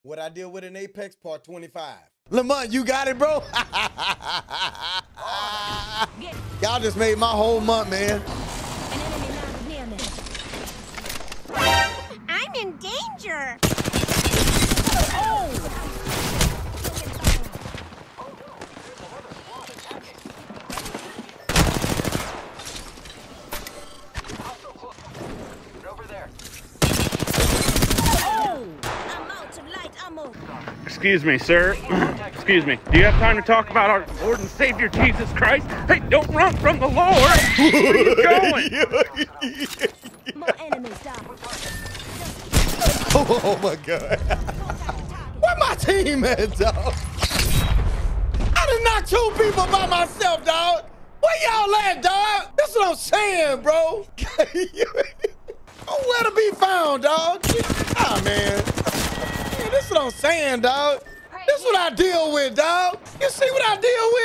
What I deal with in Apex, part 25. Lamont, you got it, bro? Y'all just made my whole month, man. I'm in danger. Excuse me, sir. Excuse me. Do you have time to talk about our Lord and Savior Jesus Christ? Hey, don't run from the Lord! Where are you going? More enemies down. Oh my God. Where my team at, dog? I done knocked 2 people by myself, dog. Where y'all at, dog? That's what I'm saying, bro. Where to be found, dog? Ah, man. Yeah, this what I'm saying, dog. This what I deal with, dog. You see what I deal with?